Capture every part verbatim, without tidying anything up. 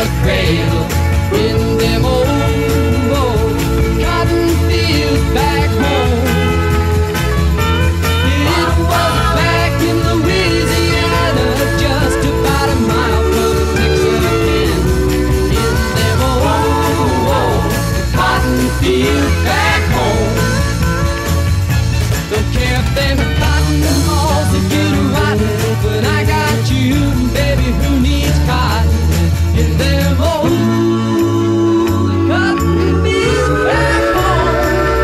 a cradle in them old, old cotton fields back home. It was back in Louisiana, just about a mile from the Mexican. In them old, old cotton fields back home. Don't care if them cotton halls are getting rotten, but I got you, baby, who needs cotton? In them old cotton fields back home.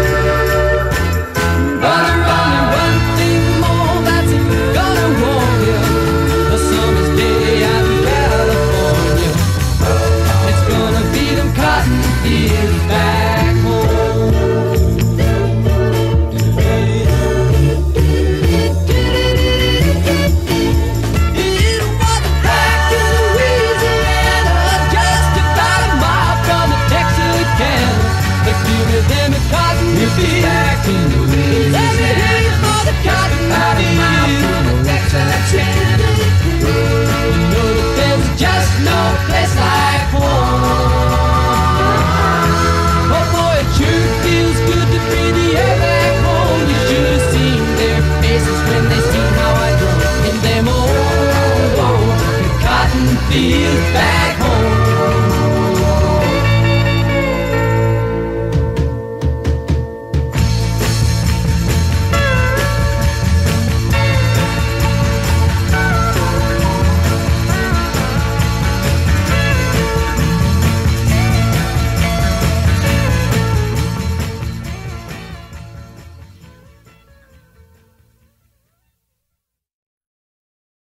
But there's only one thing more that's gonna warm you a summer's day out in California. It's gonna be them cotton fields back home. It was back in Louisiana, just about a mile from the Texarkana. But give me them cotton fields back in Louisiana. Let me hear you for the cotton fields from the Texarkana. You know that there's just no place like home. Oh boy, it sure feels good to breathe the air back home. You should have seen their faces when they seen how I drove in them old, old cotton fields back home.